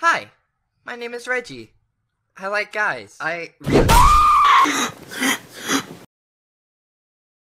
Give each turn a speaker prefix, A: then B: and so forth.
A: Hi, my name is Reggie. I like guys. I really...